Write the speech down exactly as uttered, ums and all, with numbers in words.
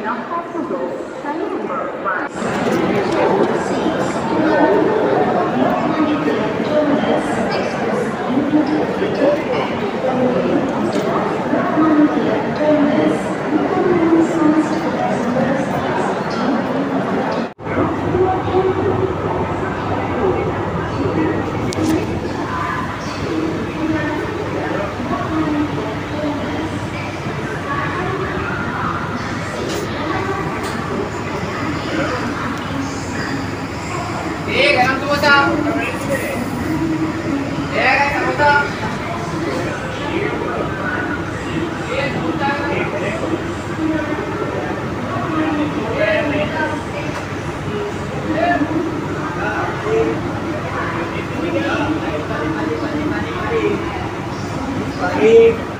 not possible. Train number one. Eh, ganang tumusa. Eh, ganang tumusa. Eh, tumusa. Baik.